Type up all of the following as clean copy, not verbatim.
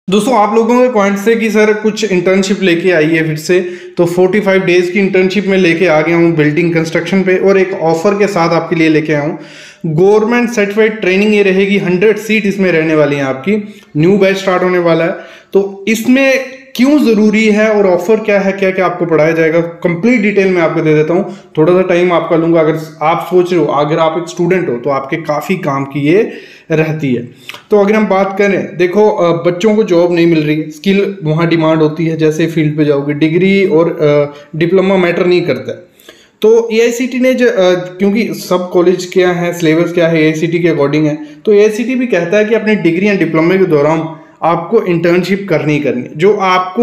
दोस्तों आप लोगों के पॉइंट से कि सर कुछ इंटर्नशिप लेके आई है फिर से, तो 45 डेज की इंटर्नशिप में लेके आ गया हूँ बिल्डिंग कंस्ट्रक्शन पे, और एक ऑफर के साथ आपके लिए लेके आया हूँ। गवर्नमेंट सर्टिफाइड ट्रेनिंग ये रहेगी, 100 सीट इसमें रहने वाली हैं आपकी। न्यू बैच स्टार्ट होने वाला है, तो इसमें क्यों ज़रूरी है और ऑफर क्या है, क्या क्या आपको पढ़ाया जाएगा, कंप्लीट डिटेल में आपको दे देता हूँ। थोड़ा सा टाइम आपका लूँगा। अगर आप सोच रहे हो, अगर आप एक स्टूडेंट हो तो आपके काफ़ी काम की ये रहती है। तो अगर हम बात करें, देखो बच्चों को जॉब नहीं मिल रही, स्किल वहाँ डिमांड होती है। जैसे फील्ड पे जाओगे, डिग्री और डिप्लोमा मैटर नहीं करता है। तो एआईसीटी ने क्योंकि सब कॉलेज क्या है, सिलेबस क्या है एआईसीटी के अकॉर्डिंग है, तो एआईसीटी भी कहता है कि अपनी डिग्री या डिप्लोमे के दौरान आपको इंटर्नशिप करनी जो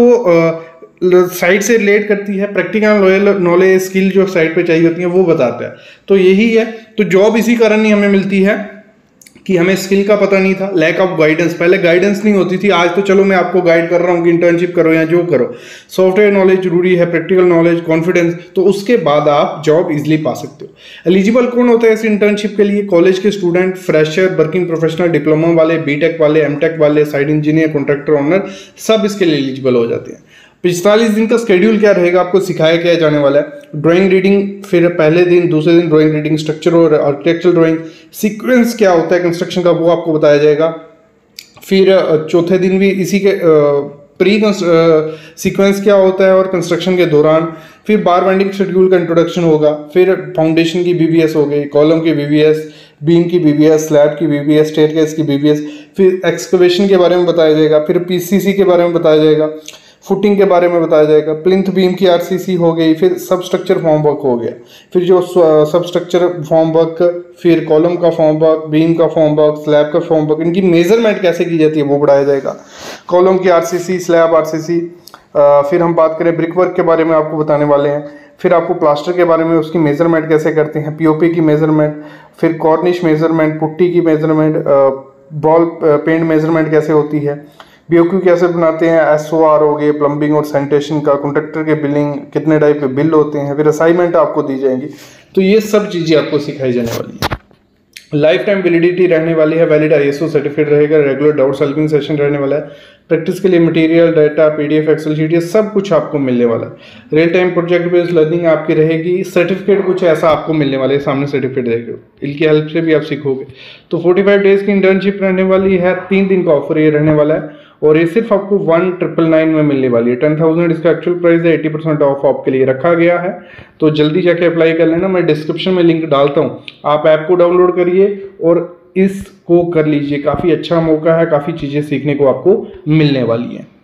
आपको साइट से रिलेट करती है, प्रैक्टिकल नॉलेज स्किल जो साइट पे चाहिए होती है वो बताता है। तो यही है, तो जॉब इसी कारण नहीं हमें मिलती है कि हमें स्किल का पता नहीं था, लैक ऑफ गाइडेंस। पहले गाइडेंस नहीं होती थी, आज तो चलो मैं आपको गाइड कर रहा हूँ कि इंटर्नशिप करो या जो करो। सॉफ्टवेयर नॉलेज जरूरी है, प्रैक्टिकल नॉलेज, कॉन्फिडेंस, तो उसके बाद आप जॉब इजीली पा सकते हो। एलिजिबल कौन होता है इस इंटर्नशिप के लिए? कॉलेज के student, fresher, working professional, diploma वाले, बीटेक वाले, एमटेक वाले, साइड इंजीनियर, कॉन्ट्रैक्टर ओनर, सब इसके लिए एलिजिबल हो जाते हैं। 45 दिन का स्केड्यूल क्या रहेगा, आपको सिखाया क्या जाने वाला है? ड्राइंग रीडिंग, फिर पहले दिन दूसरे दिन ड्राइंग रीडिंग, स्ट्रक्चर और आर्किटेक्चरल ड्राइंग, सीक्वेंस क्या होता है कंस्ट्रक्शन का वो आपको बताया जाएगा। फिर चौथे दिन भी इसी के प्री सीक्वेंस क्या होता है और कंस्ट्रक्शन के दौरान। फिर बार बाइंडिंग शेड्यूल का इंट्रोडक्शन होगा। फिर फाउंडेशन की बीबीएस हो गई, कॉलम की बीबीएस, बीम की बीबीएस, स्लैब की बीबीएस, स्टेयरकेस की बीबीएस। फिर एक्सकवेशन के बारे में बताया जाएगा। फिर पीसीसी के बारे में बताया जाएगा, फुटिंग के बारे में बताया जाएगा, प्लिंथ बीम की आरसीसी हो गई, फिर सब स्ट्रक्चर फॉर्म वर्क हो गया, फिर जो सब स्ट्रक्चर फॉर्म वर्क, फिर कॉलम का फॉर्म वर्क, बीम का फॉर्म वर्क, स्लैब का फॉर्म वर्क, इनकी मेजरमेंट कैसे की जाती है वो पढ़ाया जाएगा। कॉलम की आरसीसी, स्लैब आरसीसी। फिर हम बात करें ब्रिक वर्क के बारे में आपको बताने वाले हैं। फिर आपको प्लास्टर के बारे में, उसकी मेजरमेंट कैसे करते हैं, पीओपी की मेजरमेंट, फिर कॉर्निश मेजरमेंट, पुट्टी की मेजरमेंट, बॉल पेंट मेजरमेंट कैसे होती है, बीओक्यू कैसे बनाते हैं, एसओआर हो गए, प्लम्बिंग और सैनिटेशन का, कॉन्ट्रैक्टर के बिलिंग, कितने टाइप के बिल होते हैं, फिर असाइनमेंट आपको दी जाएंगी। तो ये सब चीज़ें आपको सिखाई जाने वाली है। लाइफ टाइम वैलिडिटी रहने वाली है, वैलिड आईएसओ सर्टिफिकेट रहेगा, रेगुलर डाउट सॉल्विंग सेशन रहने वाला है, प्रैक्टिस के लिए material, data, PDF, excel sheet, ये सब कुछ आपको मिलने वाला है। Real time project based learning आपकी रहेगी। सर्टिफिकेट कुछ ऐसा आपको मिलने वाला है, सामने सर्टिफिकेट देखेगा, इनकी हेल्प से भी आप सीखोगे। तो 45 डेज की इंटर्नशिप रहने वाली है, 3 दिन का ऑफर ये रहने वाला है, और ये सिर्फ आपको 1999 में मिलने वाली है। 10,000 इसका एक्चुअल प्राइस है, 80% ऑफ आपके लिए रखा गया है। तो जल्दी जाके अप्लाई कर लेना, मैं डिस्क्रिप्शन में लिंक डालता हूँ, आप ऐप को डाउनलोड करिए और इसको कर लीजिए। काफ़ी अच्छा मौका है, काफ़ी चीज़ें सीखने को आपको मिलने वाली हैं।